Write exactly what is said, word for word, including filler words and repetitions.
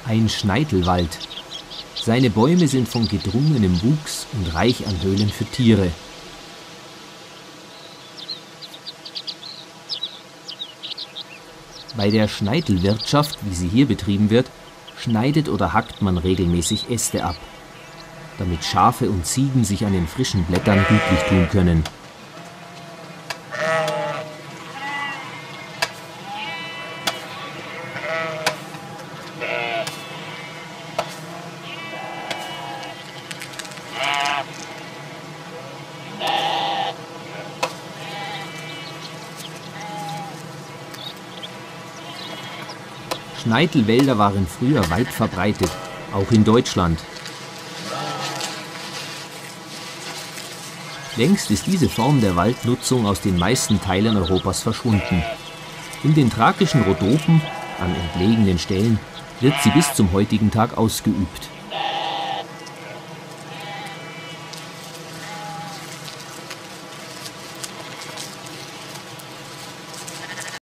Ein Schneidelwald. Seine Bäume sind von gedrungenem Wuchs und reich an Höhlen für Tiere. Bei der Schneidelwirtschaft, wie sie hier betrieben wird, schneidet oder hackt man regelmäßig Äste ab, damit Schafe und Ziegen sich an den frischen Blättern gütlich tun können. Schneidelwälder waren früher weit verbreitet, auch in Deutschland. Längst ist diese Form der Waldnutzung aus den meisten Teilen Europas verschwunden. In den thrakischen Rhodopen, an entlegenen Stellen, wird sie bis zum heutigen Tag ausgeübt.